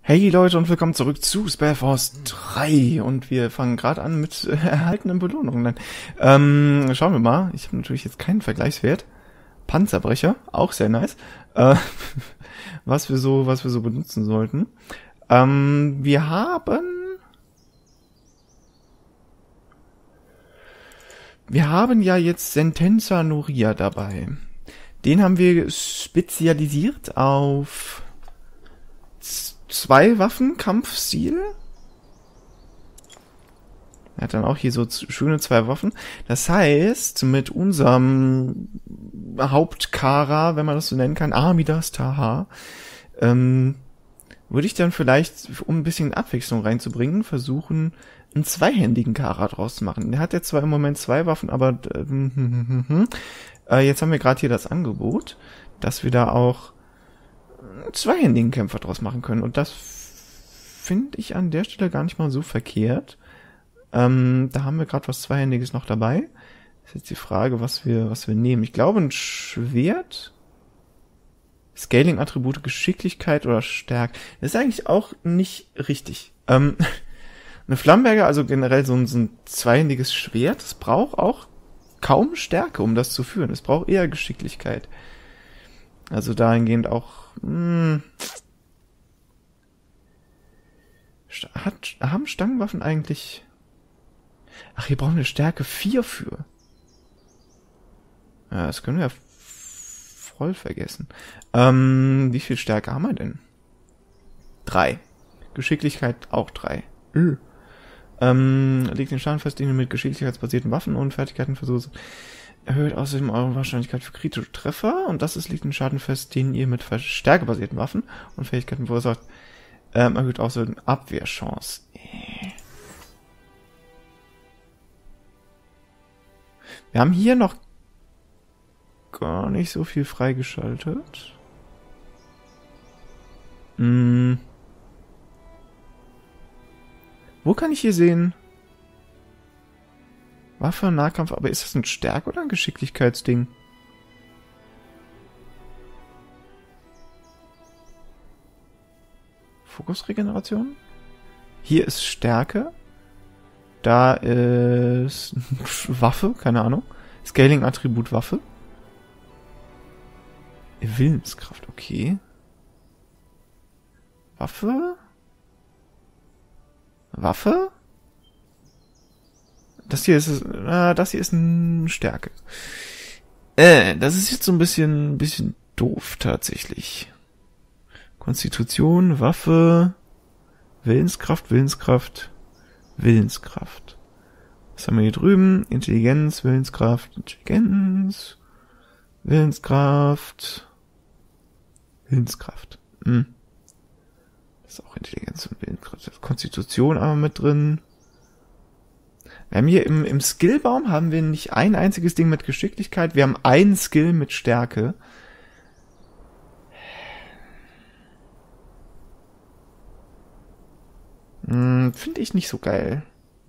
Hey Leute und willkommen zurück zu Spellforce 3 und wir fangen gerade an mit erhaltenen Belohnungen. Schauen wir mal, ich habe natürlich jetzt keinen Vergleichswert. Panzerbrecher, auch sehr nice. Was wir so benutzen sollten. Wir haben ja jetzt Sentenza Noria dabei. Den haben wir spezialisiert auf 2 Waffen, Kampfstil. Er hat dann auch hier so schöne 2 Waffen. Das heißt, mit unserem Hauptkara, wenn man das so nennen kann, Armidas Taha, würde ich dann vielleicht, um ein bisschen Abwechslung reinzubringen, versuchen, einen zweihändigen Kara draus zu machen. Der hat jetzt zwar im Moment 2 Waffen, aber jetzt haben wir gerade hier das Angebot, dass wir da auch einen zweihändigen Kämpfer draus machen können. Und das finde ich an der Stelle gar nicht mal so verkehrt. Da haben wir gerade was Zweihändiges noch dabei. Ist jetzt die Frage, was wir nehmen. Ich glaube, ein Schwert, Scaling-Attribute, Geschicklichkeit oder Stärke. Das ist eigentlich auch nicht richtig. Eine Flammenberger, also generell so ein zweihändiges Schwert, das braucht auch kaum Stärke, um das zu führen. Es braucht eher Geschicklichkeit. Also dahingehend auch haben Stangenwaffen eigentlich... Ach, hier brauchen wir Stärke 4 für. Ja, das können wir ja voll vergessen. Wie viel Stärke haben wir denn? 3. Geschicklichkeit auch 3. Legt den Schaden fest, den ihr mit geschicklichkeitsbasierten Waffen und Fertigkeiten versucht. Erhöht außerdem eure Wahrscheinlichkeit für kritische Treffer. Und das liegt den Schaden fest, den ihr mit stärkebasierten Waffen und Fähigkeiten verursacht. Erhöht außerdem Abwehrchance. Wir haben hier noch gar nicht so viel freigeschaltet. Wo kann ich hier sehen? Waffe, Nahkampf, aber ist das ein Stärke- oder ein Geschicklichkeitsding? Fokusregeneration? Hier ist Stärke. Da ist Waffe, keine Ahnung. Scaling-Attribut Waffe. Willenskraft, okay. Waffe? Das hier ist eine Stärke. Das ist jetzt so ein bisschen doof tatsächlich. Konstitution, Waffe, Willenskraft. Was haben wir hier drüben? Intelligenz, Willenskraft. Das ist auch Intelligenz und Willenskraft. Konstitution aber mit drin. Wir haben hier im Skillbaum haben wir nicht ein einziges Ding mit Geschicklichkeit. Wir haben einen Skill mit Stärke. Finde ich nicht so geil.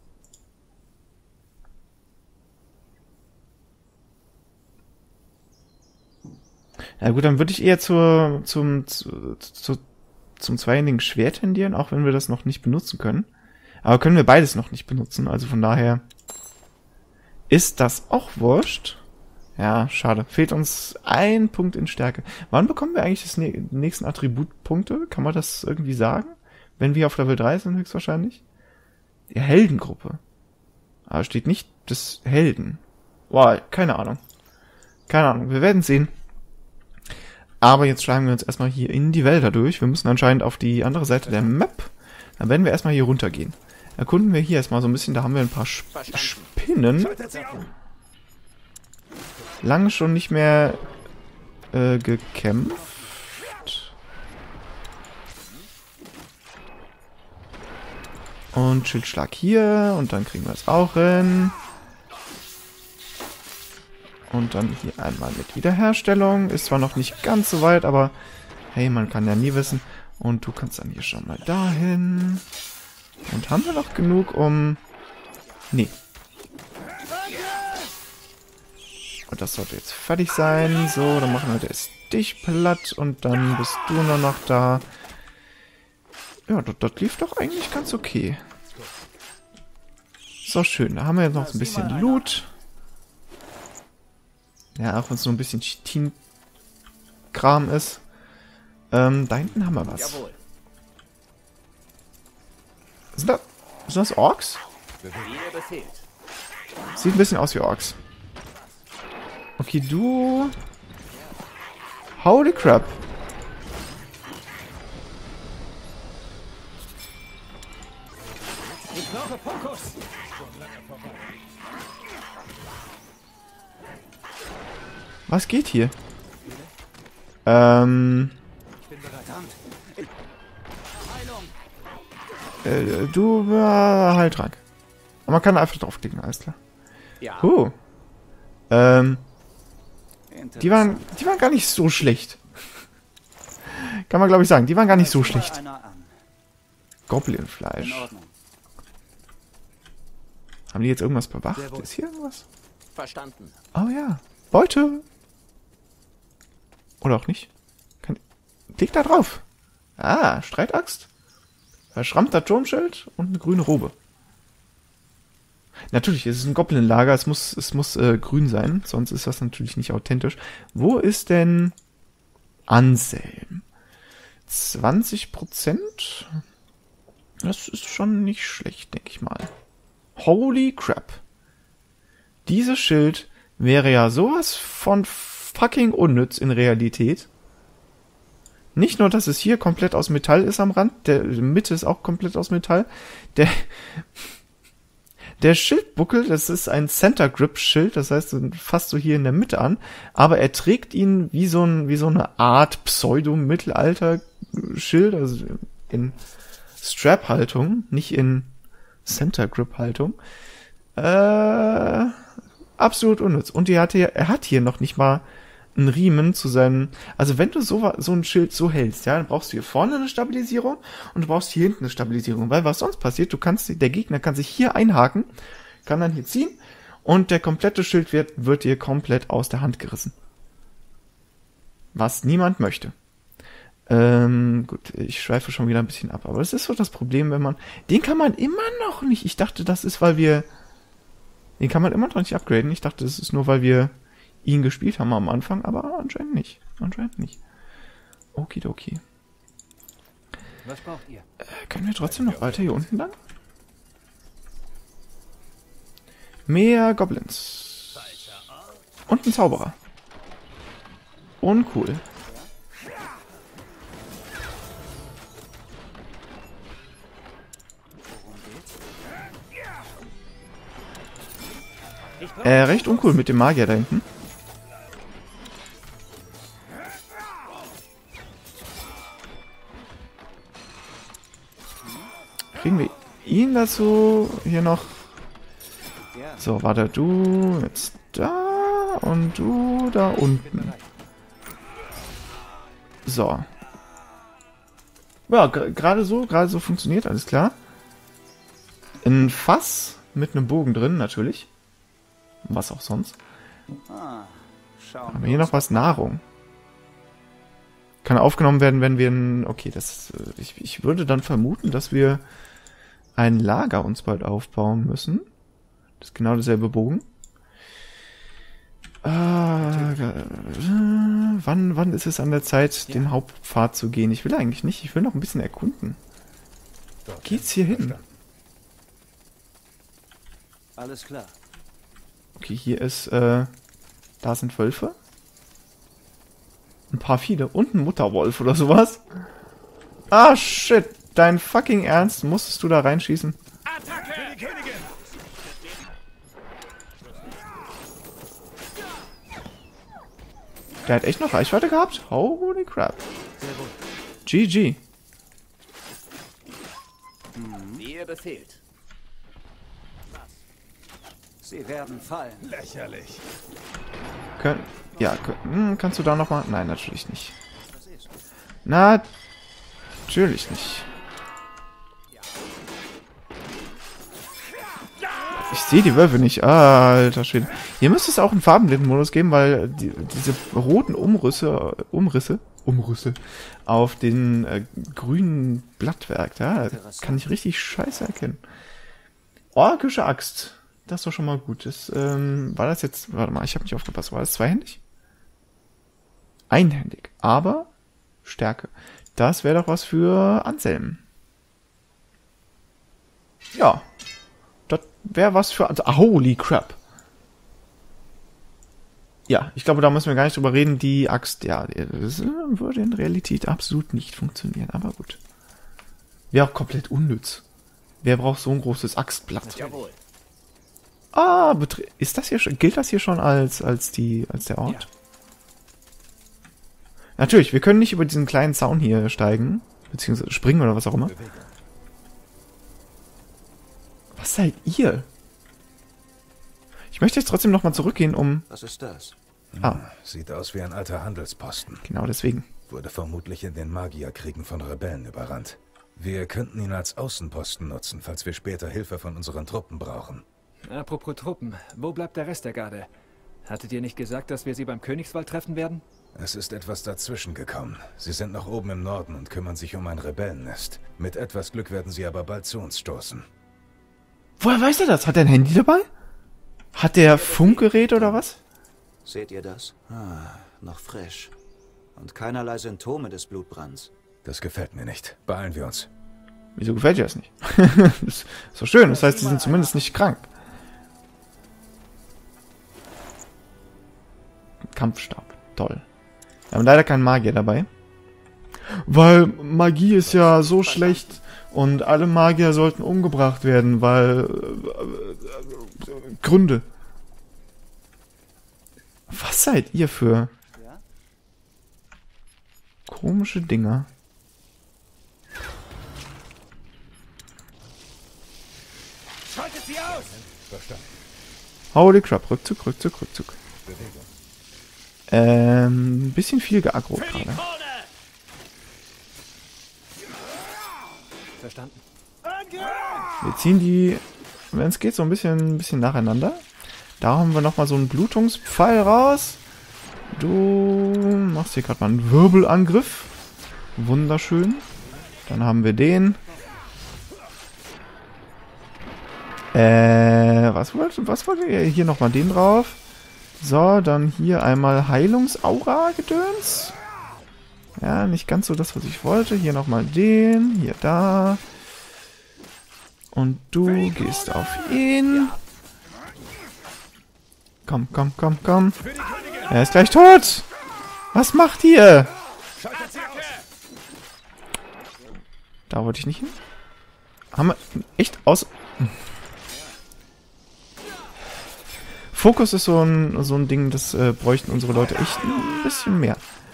Ja gut, dann würde ich eher zum zweihändigen Schwert tendieren, auch wenn wir das noch nicht benutzen können. Aber können wir beides noch nicht benutzen, also von daher ist das auch wurscht. Ja, schade. Fehlt uns ein Punkt in Stärke. Wann bekommen wir eigentlich die nächsten Attributpunkte? Kann man das irgendwie sagen? Wenn wir auf Level 3 sind, höchstwahrscheinlich. Die Heldengruppe. Aber steht nicht des Helden. Boah, keine Ahnung. Wir werden sehen. Aber jetzt schlagen wir uns erstmal hier in die Wälder durch. Wir müssen anscheinend auf die andere Seite der Map. Dann werden wir erstmal hier runtergehen. Erkunden wir hier erstmal so ein bisschen. Da haben wir ein paar Spinnen. Lange schon nicht mehr gekämpft. Und Schildschlag hier. Und dann kriegen wir es auch hin. Und dann hier einmal mit Wiederherstellung. Ist zwar noch nicht ganz so weit, aber hey, man kann ja nie wissen. Und du kannst dann hier schon mal dahin. Und haben wir noch genug, um... Nee. Und das sollte jetzt fertig sein. So, dann machen wir das dich platt. Und dann bist du nur noch da. Ja, das lief doch eigentlich ganz okay. So, schön. Da haben wir jetzt noch so ein bisschen Loot. Ja, auch wenn es so ein bisschen Chitin-Kram ist. Da hinten haben wir was. Sind das Orks? Sieht ein bisschen aus wie Orks. Okay, du... Holy crap. Was geht hier? Du Heiltrank. Aber man kann einfach draufklicken, alles klar. Ja. Die waren gar nicht so schlecht. Kann man glaube ich sagen, die waren gar nicht so schlecht. Goblinfleisch. Haben die jetzt irgendwas bewacht? Ist hier irgendwas? Verstanden. Oh ja. Beute. Oder auch nicht. Klick da drauf. Ah, Streitaxt. Verschrammter Turmschild und eine grüne Robe. Natürlich, es ist ein Goblin-Lager, es muss grün sein, sonst ist das natürlich nicht authentisch. Wo ist denn Anselm? 20%? Das ist schon nicht schlecht, denke ich mal. Holy crap. Dieses Schild wäre ja sowas von fucking unnütz in Realität. Nicht nur, dass es hier komplett aus Metall ist am Rand, der Mitte ist auch komplett aus Metall. Der Schildbuckel, das ist ein Center Grip Schild, das heißt fast so hier in der Mitte an, aber er trägt ihn wie so eine Art Pseudo-Mittelalter Schild, also in Strap-Haltung, nicht in Center Grip Haltung. Absolut unnütz. Und er hat hier noch nicht mal einen Riemen zu seinem, also wenn du so ein Schild so hältst, ja, dann brauchst du hier vorne eine Stabilisierung und du brauchst hier hinten eine Stabilisierung, weil was sonst passiert, der Gegner kann sich hier einhaken, kann dann hier ziehen und der komplette Schild wird dir komplett aus der Hand gerissen. Was niemand möchte. Gut, ich schweife schon wieder ein bisschen ab, aber das ist so das Problem, den kann man immer noch nicht, ich dachte, das ist, den kann man immer noch nicht upgraden, ich dachte, das ist nur, weil wir ihn gespielt haben am Anfang, aber anscheinend nicht. Okidoki. Was braucht ihr? Können wir trotzdem noch weiter hier unten lang? Mehr Goblins. Und ein Zauberer. Uncool. Recht uncool mit dem Magier da hinten. Kriegen wir ihn dazu hier noch? So, warte, du jetzt da und du da unten. So. Ja, gerade so funktioniert, alles klar. Ein Fass mit einem Bogen drin, natürlich. Was auch sonst. Haben wir hier noch was? Nahrung. Kann aufgenommen werden, wenn wir okay, ich würde dann vermuten, dass wir ein Lager uns bald aufbauen müssen. Das ist genau derselbe Bogen. Wann ist es an der Zeit, den Hauptpfad zu gehen? Ich will eigentlich nicht, ich will noch ein bisschen erkunden. Geht's hier hin? Alles klar. Okay, hier ist, da sind Wölfe. Ein paar viele. Und ein Mutterwolf oder sowas. Ah, shit. Dein fucking Ernst? Musstest du da reinschießen? Attacke! Für die Königin! Der hat echt noch Reichweite gehabt? Holy crap. GG. Wie ihr befehlt. Sie werden fallen. Lächerlich. Kannst du da nochmal? Nein, natürlich nicht. Natürlich nicht. Ich sehe die Wölfe nicht. Alter Schwede. Hier müsste es auch einen Farbenblindenmodus geben, weil diese roten Umrisse Umrüssel auf den grünen Blattwerk. Ja, kann ich richtig scheiße erkennen. Orkische Axt. Das ist doch schon mal gut. Das, war das jetzt... Warte mal, ich habe nicht aufgepasst. War das zweihändig? Einhändig. Aber Stärke. Das wäre doch was für Anselm. Ja. Das wäre was für... holy crap. Ja, ich glaube, da müssen wir gar nicht drüber reden. Die Axt, ja, das würde in Realität absolut nicht funktionieren. Aber gut. Wäre auch komplett unnütz. Wer braucht so ein großes Axtblatt? Jawohl. Ah, ist das hier schon, gilt das hier schon als der Ort? Ja. Natürlich, wir können nicht über diesen kleinen Zaun hier steigen, beziehungsweise springen oder was auch immer. Bewegung. Was seid ihr? Ich möchte jetzt trotzdem nochmal zurückgehen, um... Was ist das? Sieht aus wie ein alter Handelsposten. Genau deswegen. Wurde vermutlich in den Magierkriegen von Rebellen überrannt. Wir könnten ihn als Außenposten nutzen, falls wir später Hilfe von unseren Truppen brauchen. Apropos Truppen, wo bleibt der Rest der Garde? Hattet ihr nicht gesagt, dass wir sie beim Königswald treffen werden? Es ist etwas dazwischen gekommen. Sie sind noch oben im Norden und kümmern sich um ein Rebellennest. Mit etwas Glück werden sie aber bald zu uns stoßen. Woher weiß er das? Hat er ein Handy dabei? Hat der Funkgerät oder was? Seht ihr das? Noch frisch. Und keinerlei Symptome des Blutbrands. Das gefällt mir nicht. Beeilen wir uns. Wieso gefällt dir das nicht? Das ist doch schön, das heißt, die sind zumindest nicht krank. Kampfstab, toll. Wir haben leider keinen Magier dabei. Weil Magie ist ja so schlecht und alle Magier sollten umgebracht werden, weil... Gründe. Was seid ihr für komische Dinger? Schaltet sie aus! Verstanden. Holy crap, Rückzug, Rückzug, Rückzug. Bewegung. Ein bisschen viel geaggro gerade. Verstanden. Wir ziehen die, wenn es geht, so ein bisschen nacheinander. Da haben wir nochmal so einen Blutungspfeil raus. Du machst hier gerade mal einen Wirbelangriff. Wunderschön. Dann haben wir den. Was wollt ihr? Hier nochmal den drauf. So, dann hier einmal Heilungsaura-Gedöns. Ja, nicht ganz so das, was ich wollte. Hier nochmal den. Hier, da. Und du gehst auf ihn. Komm, komm, komm, komm. Er ist gleich tot. Was macht ihr? Schaltet sie aus! Da wollte ich nicht hin. Haben wir echt aus... Fokus ist so ein Ding, das bräuchten unsere Leute echt ein bisschen mehr.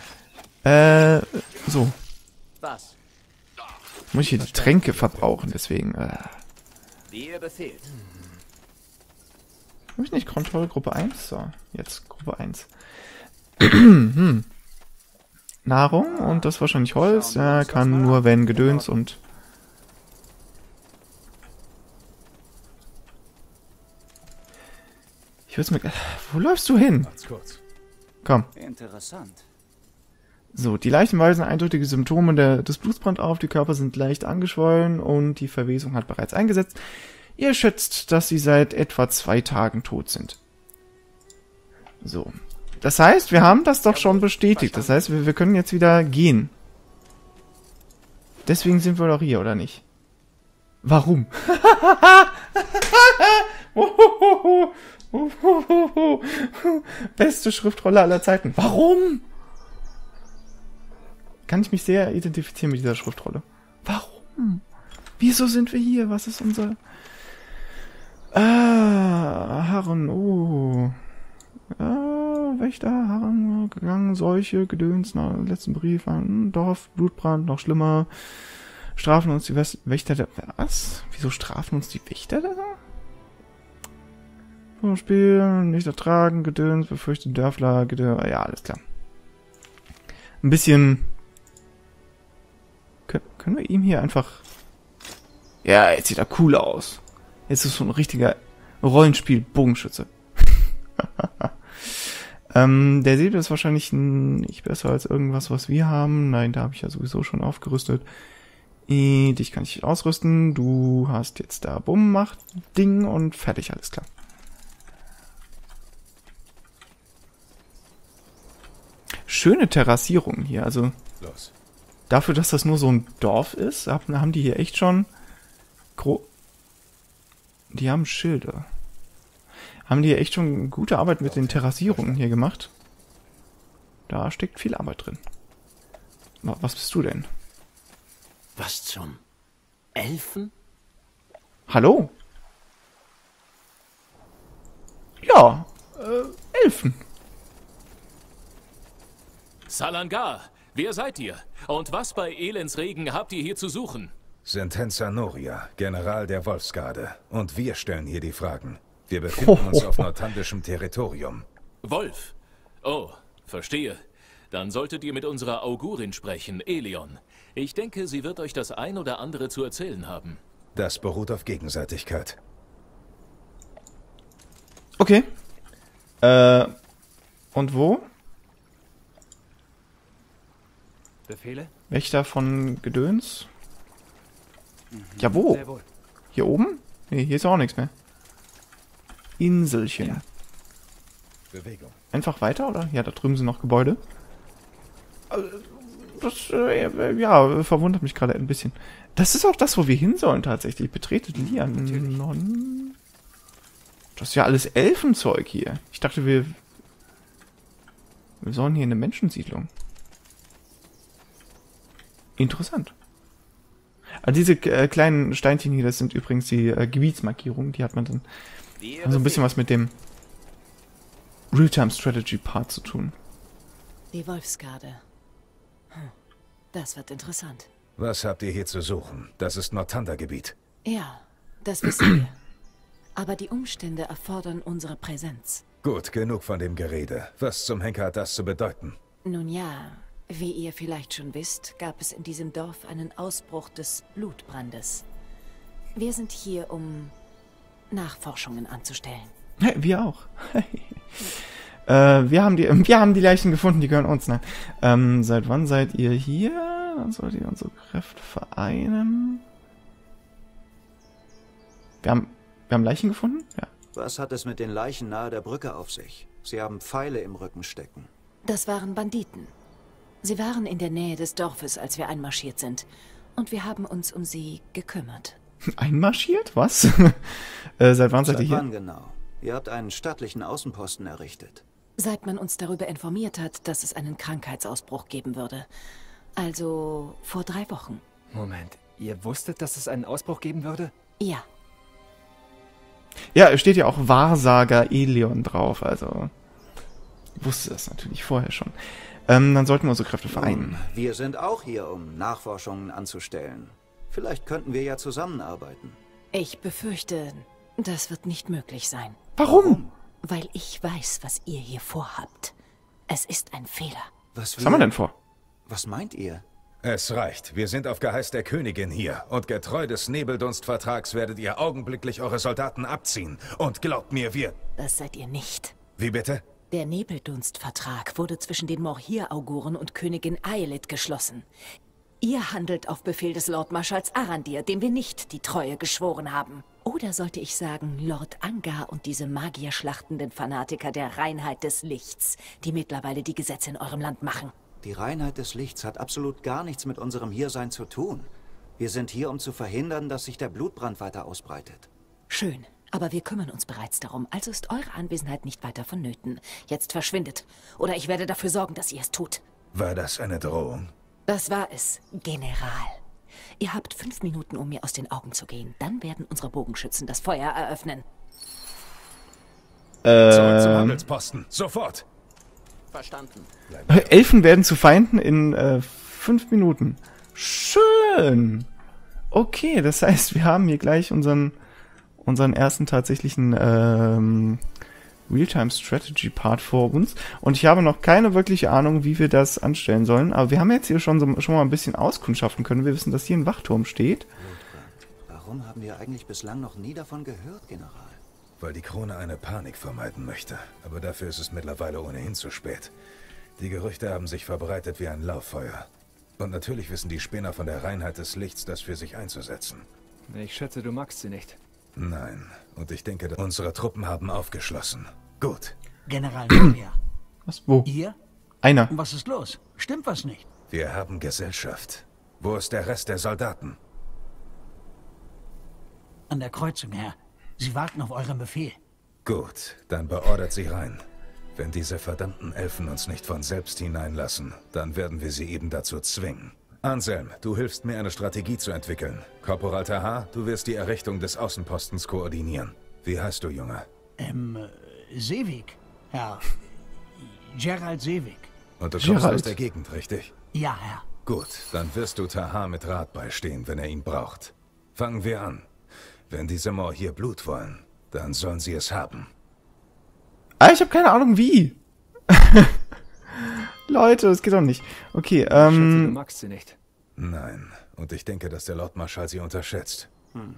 So. Was? Muss ich hier die Tränke verbrauchen, deswegen. Wie ihr befehlt. Habe ich nicht Kontrolle Gruppe 1? So, jetzt Gruppe 1. Nahrung und das wahrscheinlich Holz. Ja, kann nur wenn Gedöns und... Ich würde mir... Wo läufst du hin? Macht's kurz. Komm. Interessant. So, die Leichen weisen eindeutige Symptome des Blutbrands auf. Die Körper sind leicht angeschwollen und die Verwesung hat bereits eingesetzt. Ihr schätzt, dass sie seit etwa 2 Tagen tot sind. So. Das heißt, wir haben das doch schon bestätigt. Das heißt, wir können jetzt wieder gehen. Deswegen sind wir doch hier, oder nicht? Warum? Beste Schriftrolle aller Zeiten. Warum? Kann ich mich sehr identifizieren mit dieser Schriftrolle. Warum? Wieso sind wir hier? Was ist unser... Harren, oh. Wächter, Harren, gegangen, Seuche, Gedöns, letzten Brief an Dorf, Blutbrand, noch schlimmer. Strafen uns die Wächter der... Was? Wieso strafen uns die Wächter da? Vom Spiel, nicht ertragen, Gedöns, befürchtet Dörfler, Gedöns... Ja, alles klar. Ein bisschen... Können wir ihm hier einfach... Ja, jetzt sieht er cool aus. Jetzt ist so ein richtiger Rollenspiel-Bogenschütze. Der Säbel ist wahrscheinlich nicht besser als irgendwas, was wir haben. Nein, da habe ich ja sowieso schon aufgerüstet. Dich kann ich ausrüsten. Du hast jetzt da Bumm, macht Ding und fertig, alles klar. Schöne Terrassierung hier, also Los. dafür, dass das nur so ein Dorf ist, haben die hier echt schon die haben Schilder. Haben die hier echt schon gute Arbeit mit den Terrassierungen hier gemacht. Da steckt viel Arbeit drin. Was bist du denn? Was zum Elfen? Hallo? Ja, Elfen. Salangar, wer seid ihr? Und was bei Elendsregen habt ihr hier zu suchen? Sentenza Noria, General der Wolfsgarde. Und wir stellen hier die Fragen. Wir befinden uns auf nortandischem Territorium. Wolf. Oh, verstehe. Dann solltet ihr mit unserer Augurin sprechen, Elion. Ich denke, sie wird euch das ein oder andere zu erzählen haben. Das beruht auf Gegenseitigkeit. Okay. Und wo? Befehle? Wächter von Gedöns? Ja, wo? Sehr wohl. Hier oben? Nee, hier ist auch nichts mehr. Inselchen. Ja. Bewegung. Einfach weiter, oder? Ja, da drüben sind noch Gebäude. Das, ja, verwundert mich gerade ein bisschen. Das ist auch das, wo wir hin sollen tatsächlich. Betretet Lianon. Das ist ja alles Elfenzeug hier. Ich dachte, wir sollen hier in eine Menschensiedlung. Interessant. Also diese kleinen Steinchen hier, das sind übrigens die Gebietsmarkierungen. Die hat man dann so ein bisschen was mit dem Realtime-Strategy-Part zu tun. Die Wolfsgarde. Das wird interessant. Was habt ihr hier zu suchen? Das ist Northander-Gebiet. Ja, das wissen wir. Aber die Umstände erfordern unsere Präsenz. Gut, genug von dem Gerede. Was zum Henker hat das zu bedeuten? Nun ja, wie ihr vielleicht schon wisst, gab es in diesem Dorf einen Ausbruch des Blutbrandes. Wir sind hier, um Nachforschungen anzustellen. Hey, wir auch. Wir haben die Leichen gefunden, die gehören uns. Nein. Seit wann seid ihr hier? Dann solltet ihr unsere Kräfte vereinen. Wir haben Leichen gefunden? Ja. Was hat es mit den Leichen nahe der Brücke auf sich? Sie haben Pfeile im Rücken stecken. Das waren Banditen. Sie waren in der Nähe des Dorfes, als wir einmarschiert sind. Und wir haben uns um sie gekümmert. Einmarschiert? Was? Seit wann seid ihr hier? Wann genau? Ihr habt einen stattlichen Außenposten errichtet. Seit man uns darüber informiert hat, dass es einen Krankheitsausbruch geben würde. Also vor 3 Wochen. Moment, ihr wusstet, dass es einen Ausbruch geben würde? Ja. Ja, es steht ja auch Wahrsager Elion drauf, also ich wusste das natürlich vorher schon. Dann sollten wir unsere Kräfte vereinen. Wir sind auch hier, um Nachforschungen anzustellen. Vielleicht könnten wir ja zusammenarbeiten. Ich befürchte, das wird nicht möglich sein. Warum? Weil ich weiß, was ihr hier vorhabt. Es ist ein Fehler. Was haben wir denn vor? Was meint ihr? Es reicht. Wir sind auf Geheiß der Königin hier. Und getreu des Nebeldunstvertrags werdet ihr augenblicklich eure Soldaten abziehen. Und glaubt mir, Das seid ihr nicht. Wie bitte? Der Nebeldunstvertrag wurde zwischen den Morhir-Auguren und Königin Aelith geschlossen. Ihr handelt auf Befehl des Lordmarschalls Arandir, dem wir nicht die Treue geschworen haben. Oder sollte ich sagen, Lord Angar und diese magierschlachtenden Fanatiker der Reinheit des Lichts, die mittlerweile die Gesetze in eurem Land machen. Die Reinheit des Lichts hat absolut gar nichts mit unserem Hiersein zu tun. Wir sind hier, um zu verhindern, dass sich der Blutbrand weiter ausbreitet. Schön, aber wir kümmern uns bereits darum, also ist eure Anwesenheit nicht weiter vonnöten. Jetzt verschwindet, oder ich werde dafür sorgen, dass ihr es tut. War das eine Drohung? Das war es, General. Ihr habt 5 Minuten, um mir aus den Augen zu gehen. Dann werden unsere Bogenschützen das Feuer eröffnen. Zurück zum Handelsposten. Sofort! Verstanden. Elfen werden zu Feinden in 5 Minuten. Schön. Okay, das heißt, wir haben hier gleich unseren ersten tatsächlichen Realtime-Strategy-Part vor uns. Und ich habe noch keine wirkliche Ahnung, wie wir das anstellen sollen. Aber wir haben jetzt hier schon mal ein bisschen auskundschaften können. Wir wissen, dass hier ein Wachturm steht. Blutbrand. Warum haben wir eigentlich bislang noch nie davon gehört, General? weil die Krone eine Panik vermeiden möchte. Aber dafür ist es mittlerweile ohnehin zu spät. Die Gerüchte haben sich verbreitet wie ein Lauffeuer. Und natürlich wissen die Spinner von der Reinheit des Lichts, das für sich einzusetzen. Ich schätze, du magst sie nicht. Nein, und ich denke, unsere Truppen haben aufgeschlossen. Gut. General Maria. Was? Wo? Ihr? Einer. Was ist los? Stimmt was nicht? Wir haben Gesellschaft. Wo ist der Rest der Soldaten? An der Kreuzung, Herr. Sie warten auf euren Befehl. Gut, dann beordert sie rein. Wenn diese verdammten Elfen uns nicht von selbst hineinlassen, dann werden wir sie eben dazu zwingen. Anselm, du hilfst mir, eine Strategie zu entwickeln. Korporal Tahar, du wirst die Errichtung des Außenpostens koordinieren. Wie heißt du, Junge? Seeweg, Herr. Gerald Seeweg. Und du kommst aus der Gegend, richtig? Ja, Herr. Gut, dann wirst du Tahar mit Rat beistehen, wenn er ihn braucht. Fangen wir an. Wenn diese Mor hier Blut wollen, dann sollen sie es haben. Ah, ich habe keine Ahnung wie. Leute, das geht doch nicht. Okay, Ich schätze, du magst sie nicht. Nein, und ich denke, dass der Lordmarschall sie unterschätzt.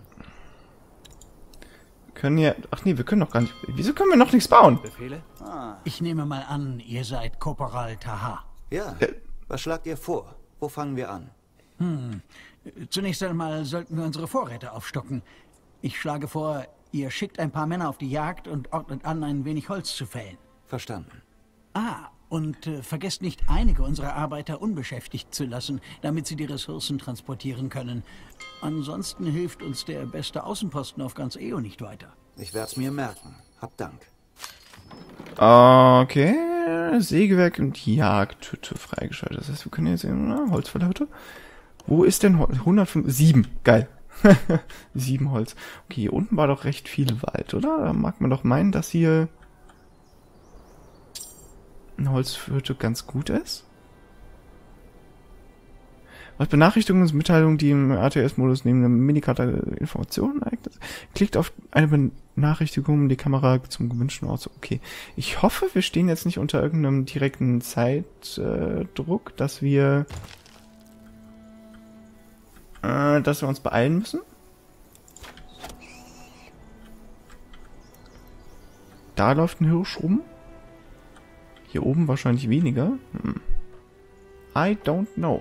Können ja... Ach nee, wir können noch gar nicht... Wieso können wir noch nichts bauen? Befehle? Ich nehme mal an, ihr seid Korporal Tahar. Ja. Was schlagt ihr vor? Wo fangen wir an? Zunächst einmal sollten wir unsere Vorräte aufstocken. Ich schlage vor, ihr schickt ein paar Männer auf die Jagd und ordnet an, ein wenig Holz zu fällen. Verstanden. Und vergesst nicht, einige unserer Arbeiter unbeschäftigt zu lassen, damit sie die Ressourcen transportieren können. Ansonsten hilft uns der beste Außenposten auf ganz Eo nicht weiter. Ich werde es mir merken. Hab Dank. Okay. Sägewerk und Jagdhütte freigeschaltet. Das heißt, wir können jetzt sehen, Holzfällerhütte. Wo ist denn 105? 7. Geil. 7 Holz. Okay, hier unten war doch recht viel Wald, oder? Da mag man doch meinen, dass hier eine Holzhütte ganz gut ist. Was Benachrichtigungen und Mitteilungen, die im RTS-Modus neben der Minikarte Informationen eignet. Klickt auf eine Benachrichtigung, um die Kamera zum gewünschten Ort zu... Okay. Ich hoffe, wir stehen jetzt nicht unter irgendeinem direkten Zeitdruck, dass wir uns beeilen müssen. Da läuft ein Hirsch rum. Hier oben wahrscheinlich weniger. I don't know.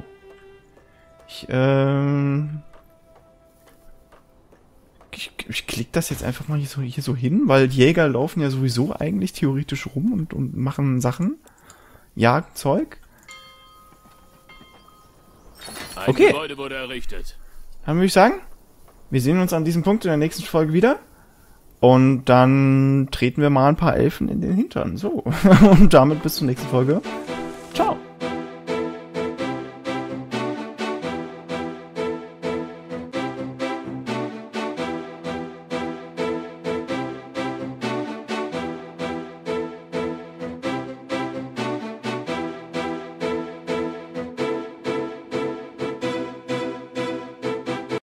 Ich klicke das jetzt einfach mal hier so hin, weil die Jäger laufen ja sowieso eigentlich theoretisch rum und machen Sachen. Jagdzeug. Ein Okay. Gebäude wurde errichtet. Dann würde ich sagen, wir sehen uns an diesem Punkt in der nächsten Folge wieder. Und dann treten wir mal ein paar Elfen in den Hintern. So. Und damit bis zur nächsten Folge. Ciao.